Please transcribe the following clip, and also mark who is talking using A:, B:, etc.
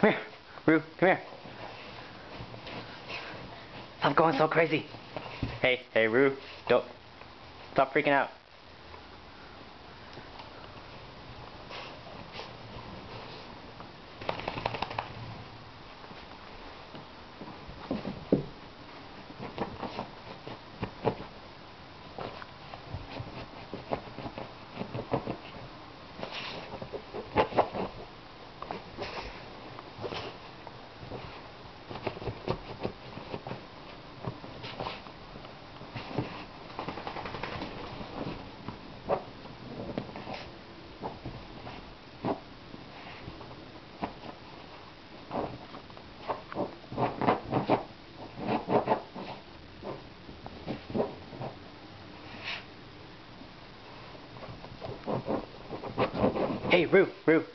A: Come here. Roo, come here. Stop going so crazy. Hey, Roo. Don't. Stop freaking out. Hey, Roo,